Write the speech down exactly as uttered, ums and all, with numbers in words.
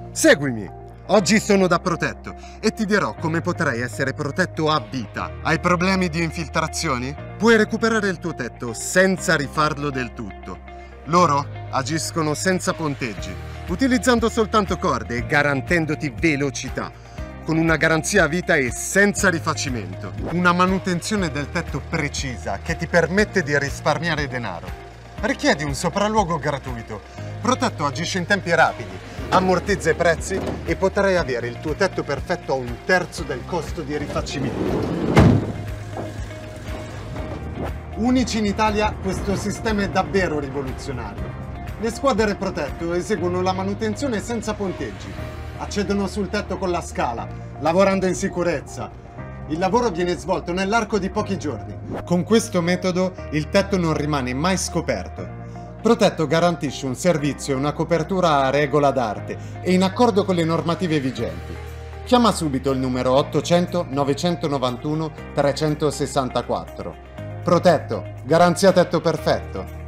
Seguimi! Oggi sono da Protetto e ti dirò come potrai essere protetto a vita. Hai problemi di infiltrazioni? Puoi recuperare il tuo tetto senza rifarlo del tutto. Loro agiscono senza ponteggi, utilizzando soltanto corde e garantendoti velocità, con una garanzia a vita e senza rifacimento. Una manutenzione del tetto precisa che ti permette di risparmiare denaro. Richiedi un sopralluogo gratuito. Protetto agisce in tempi rapidi, ammortizza i prezzi e potrai avere il tuo tetto perfetto a un terzo del costo di rifacimento. Unici in Italia, questo sistema è davvero rivoluzionario. Le squadre Protetto eseguono la manutenzione senza ponteggi, accedono sul tetto con la scala, lavorando in sicurezza. Il lavoro viene svolto nell'arco di pochi giorni. Con questo metodo il tetto non rimane mai scoperto. Protetto garantisce un servizio e una copertura a regola d'arte e in accordo con le normative vigenti. Chiama subito il numero ottocento novecentonovantuno trecentosessantaquattro. Protetto, garanzia tetto perfetto.